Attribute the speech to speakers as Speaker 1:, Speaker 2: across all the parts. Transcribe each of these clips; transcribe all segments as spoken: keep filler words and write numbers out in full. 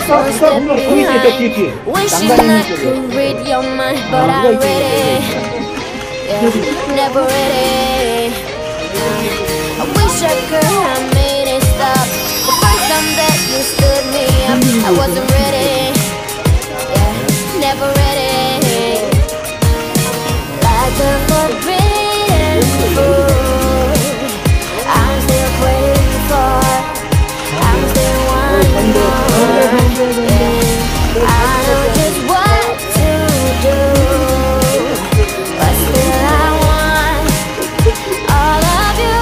Speaker 1: one step behind. Wishing I could read your mind, but I'm ready. Yeah, never ready. I wish I could have made it stop. The first time that you stood me up, I wasn't ready. Yeah, never ready. Like a forbidden fruit, I'm still waiting for. I'm still wanting more. Yeah, I know just what to do, but still I want all of you.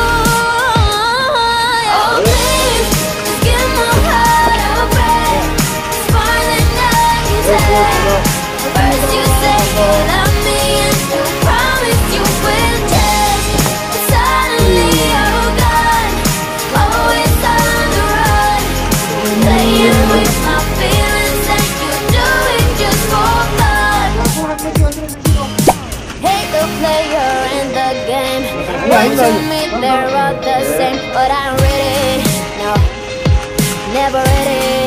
Speaker 1: Oh please, just give my heart a break. It's more than I can take. First you say you love me and you promise you will change, but suddenly you're gone, always on the run, playing with my feelings and you do it just for fun. Hate the player and the game, but to me they're all the same. But I'm ready, no, never ready.